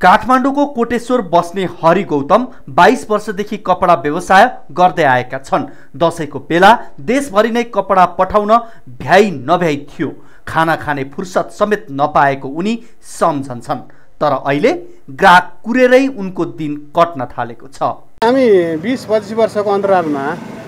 काठमाडौँको कोटेश्वर बस्ने हरि गौतम 22 वर्षदेखि कपडा व्यवसाय गर्दै आएका छन्। दशैंको बेला देशभरि नै कपडा पठाउन भ्याइ नभ्याइ थियो। खाना खाने फुर्सद समेत नपाएको उनी सम्झन्छन्। तर अहिले ग्राहक कुरेरै उनको दिन कट्न थालेको छ। हामी 20-25 वर्षको अन्तरालमा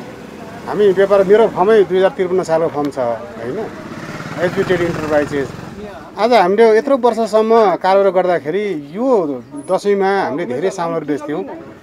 हामी व्यापार, मेरो फर्मै 2053 सालको फर्म छ हैन, एचबी ट्रेडिङ इन्टरप्राइजेस। आज हामीले यत्रो वर्षसम्म कारोबार गर्दाखेरि यो दशैंमा हामीले धेरै सामानहरू बेच्थ्यौँ।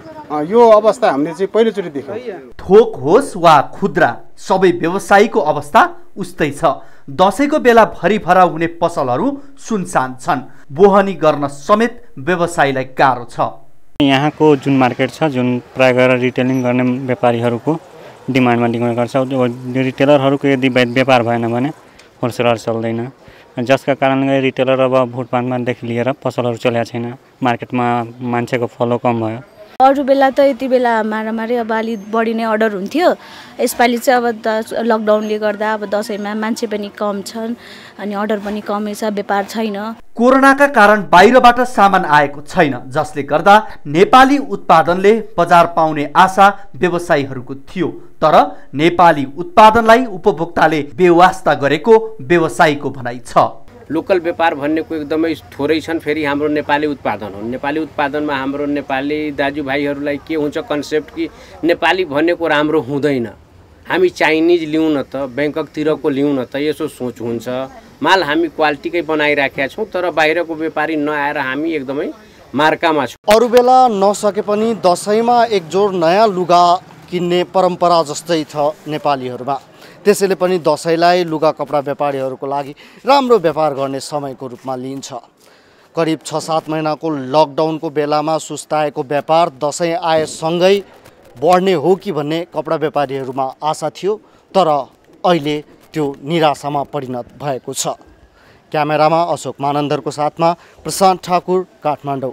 यो अवस्था हामीले चाहिँ पहिलोचोटि देख्यौँ। थोक होस् वा खुद्रा, सबै व्यवसायीको अवस्था उस्तै छ। दशैंको बेला भरिभरा हुने पसलहरू सुनसान छन्। बोहनी गर्न समेत व्यवसायीलाई गाह्रो छ। यहाँको जुन मार्केट छ, जुन प्राय गरेर रिटेलिङ गर्ने व्यापारीहरूको डिमान्डमा डिपेन्ड गर्छ। रिटेलरहरूको यदि व्यापार भएन भने होलसेलर चल्दैन, जसका कारणले रिटेलर अब भुटपाटमादेखि लिएर पसलहरू चलेको छैन। मार्केटमा मान्छेको फलो कम भयो। अरू बेला त यति बेला मारामारी अब अलि बढी नै अर्डर हुन्थ्यो। यसपालि चाहिँ अब लकडाउनले गर्दा अब दशैंमा मान्छे पनि कम छन् अनि अर्डर पनि कमै छ, व्यापार छैन। कोरोनाका कारण बाहिरबाट सामान आएको छैन, जसले गर्दा नेपाली उत्पादनले बजार पाउने आशा व्यवसायीहरूको थियो। तर नेपाली उत्पादनलाई उपभोक्ताले बेवास्ता गरेको व्यवसायीको भनाइ छ। लोकल व्यापार भन्नेको एकदमै थोरै छन्। फेरि हाम्रो नेपाली उत्पादन हो। नेपाली उत्पादनमा हाम्रो नेपाली दाजुभाइहरूलाई के हुन्छ कन्सेप्ट कि नेपाली भन्नेको राम्रो हुँदैन, हामी चाइनिज लिउँ न त, ब्याङ्ककतिरको लिउँ न त, यसो सोच हुन्छ। माल हामी क्वालिटीकै बनाइराखेका छौँ, तर बाहिरको व्यापारी नआएर हामी एकदमै मार्कामा छौँ। अरू बेला नसके पनि दशैंमा एक जोर नयाँ लुगा किन्ने परम्परा जस्तै छ नेपालीहरूमा। त्यसैले पनि दशैंलाई लुगा कपडा व्यापारीहरूको लागि राम्रो व्यापार गर्ने समयको रूपमा लिइन्छ। करिब 6-7 महिनाको लकडाउनको बेलामा सुस्ताएको व्यापार दशैं आएसँगै बढ्ने हो कि भन्ने कपडा व्यापारीहरूमा आशा थियो, तर अहिले त्यो निराशामा परिणत भएको छ। क्यामेरामा अशोक मानन्दरको साथमा प्रशान्त ठाकुर, काठमाडौँ।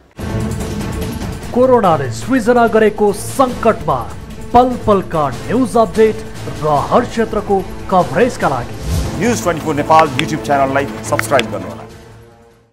कोरोनाले सृजना गरेको सङ्कटमा पल पलका न्युज अपडेट र हर क्षेत्रको कभरेजका लागि न्युज 24 नेपाल युट्युब च्यानललाई सब्स्क्राइब गर्नुहोला।